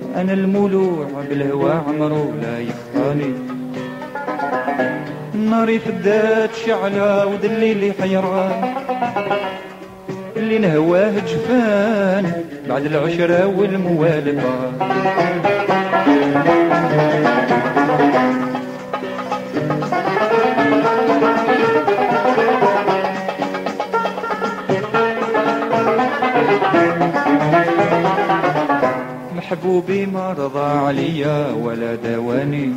أنا المولوع بالهوى عمرو لا يخطاني، ناري فدات شعلة ودليلي حيران، اللي نهواه جفان بعد العشرة والموالفة. محبوبي ما رضى عليا ولا دواني،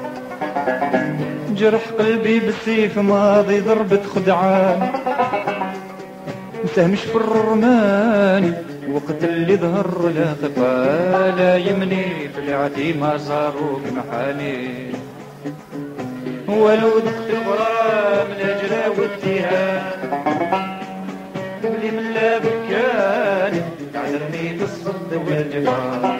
جرح قلبي بالسيف ماضي ضربة خدعان، مسهمش في الرماني وقت اللي ظهر لا خفا، لا يمني طلعتي ما صاروك محاني، ولو دقت الغرام الهجرة والتهان، اللي من لا بكاني تعذرني بالصد والجفا.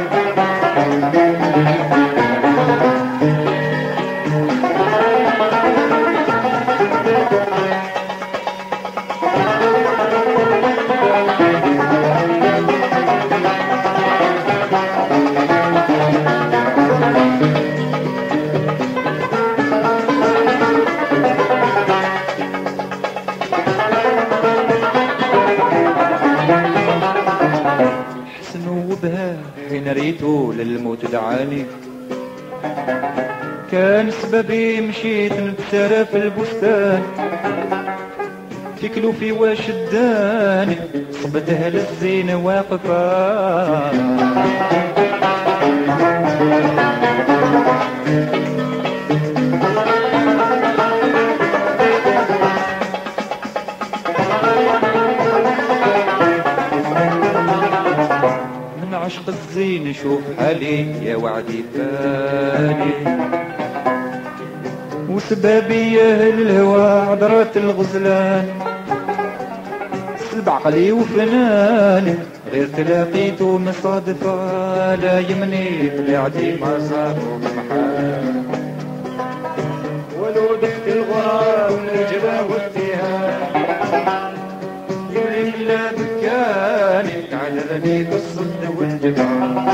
حين ريتو للموت دعاني، كان سببي مشيت نتسارى في البستان، في كلوفي واش داني صبتها للزين واقفة. عشق الزين شوف حالي يا وعدي فاني، وسبابي يا اهل الهوى عذرات الغزلان، سلب عقلي وفناني غير تلاقيته مصادفة، لا يمني طلعتي ما صار محال، ولو دقت الغرام والهجرة والتهان، يملي لا بكاني تعذرني بالصد والجفا.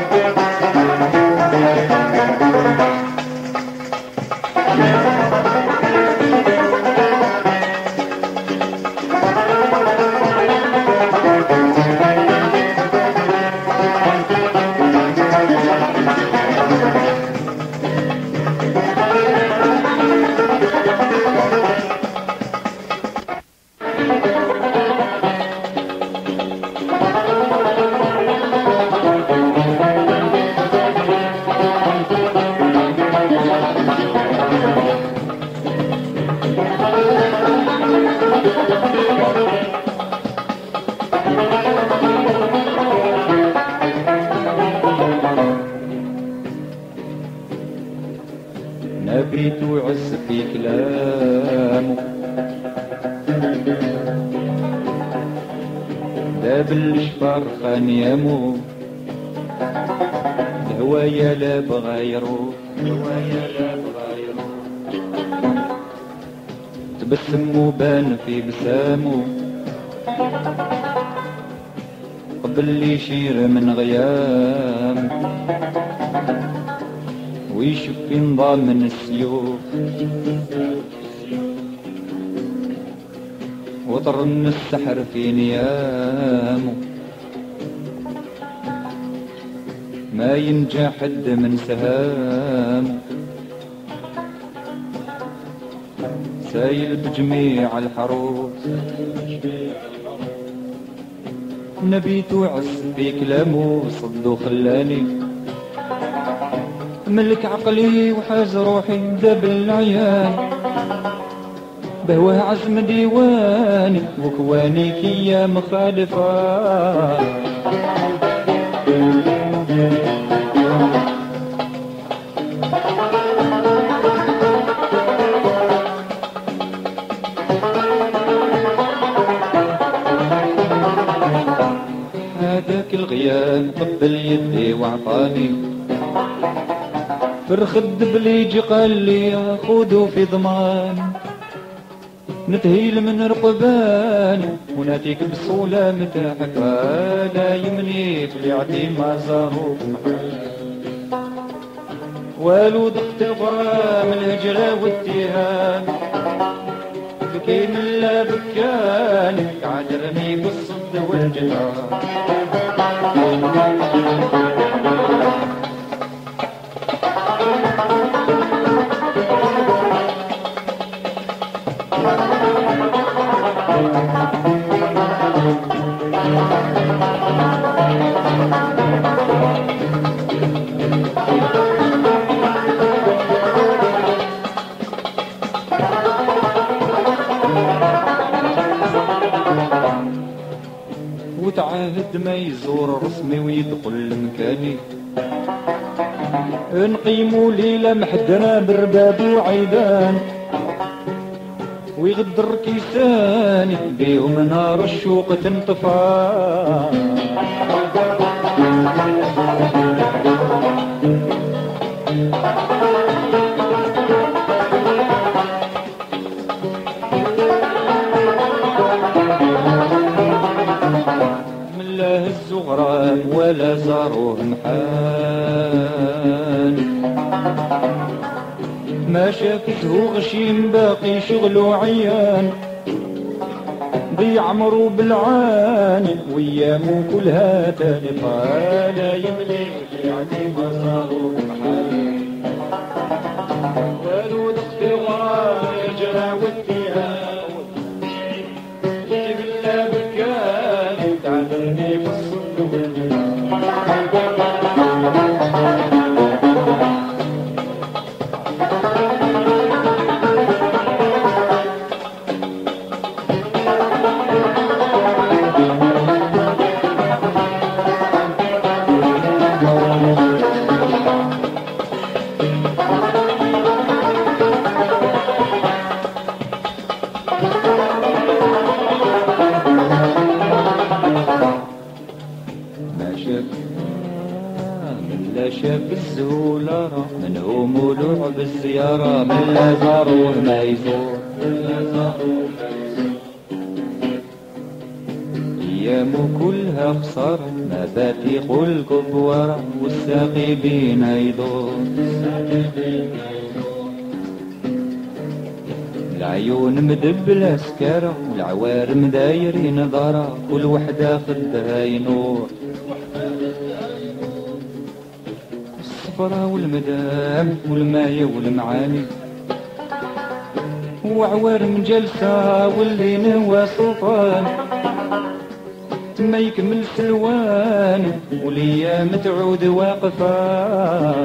نبيت وعز في كلامه، داب الشفار خان يمو، الهوايا لا بغايرو، الهوايا لا بغايرو، تبسم وبان في بسامو، قبل لي يشير من غيام، ويشوف في نظام من السيوف، وطرن السحر في نيامه، ما ينجى حد من سهامه، سايل بجميع الحروف، نبيت وعز في كلامه صد وخلاني، ملك عقلي وحاز روحي داب العيان، بهواه عزم ديواني وكواني كيا مخالفة. هذاك الغياب قبل يدي وعطاني، في الخد بليجي قال لي خذوا في ضمان، نتهيل من رقباني وناتيك بصولة متاحك لا يمني في اليعدي ما زاروك والو ضغط الغرام الهجرة والتهام بكي من لا بكاني عادرني بالصد والجدار وتعاهد ما يزور رسمي ويدخل مكاني نقيموا ليلة محدنا برباب وعيدان ويغدر كيساني بيهم نار الشوق تنطفى من لا هزوا غرام ولا زاروه محال ما شافته غشيم باقي شغله عيان بيعمروا بالعاني ويامو كلها تاني قال يملي يعني ما صاروا محال والو ضغط غرام يجرى والتهام يبلا بكاني تعذرني في الصد لا شاف الزولارة منهم ولوع بالزيارة من لا زاروه ما يزور أيامه كلها خسارة ما بات يقول كبوارة والساقي بينا يدور العيون مدبلة سكارة والعوارم دايرين ضارة كل وحدة خدها ينور الصفرة والمدام والماية والمعاني وعوارم جلسة واللي نوى سلطان تما يكمل سلوان والايام تعود واقفة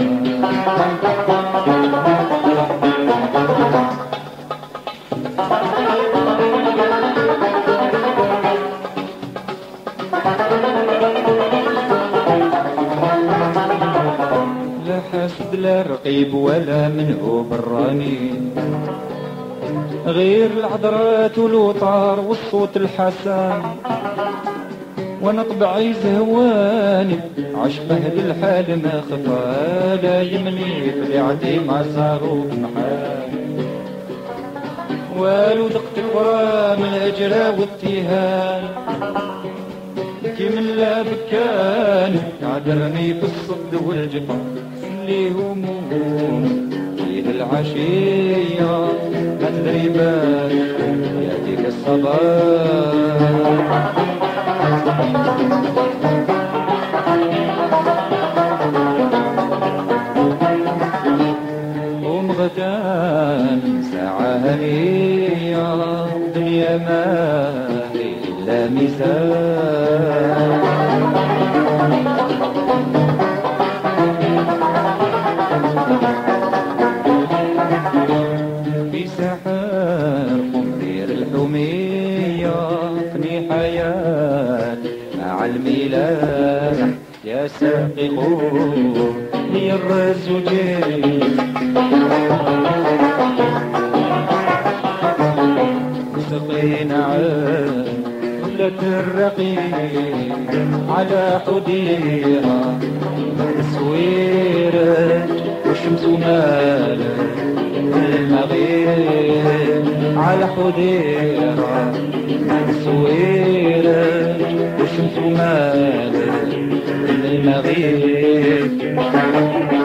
لا حاسد لا رقيب ولا منه براني غير العذرات والوطار والصوت الحسان وانا طبعي زهواني عشق اهل الحال ما خفا لا يمني في العدي ما صاروا محال والو دقت الغرام الهجرة والتيهان كي من لا بكاني عذرني بالصد والجفا اللي هموم فيه العشية أدري بالك يأتيك الصباح قوم غدان ساعة هنية دنيا ما هي إلا ميزان في سحر قمرير الحمية فني حياة مع الميلاد يا ساقي قوم هي الرزوجين سقينا عملة الرقيق على حديها تسويرة والشمس مالت المغيب على حديرة الصويرة والشمس ومالك المغيب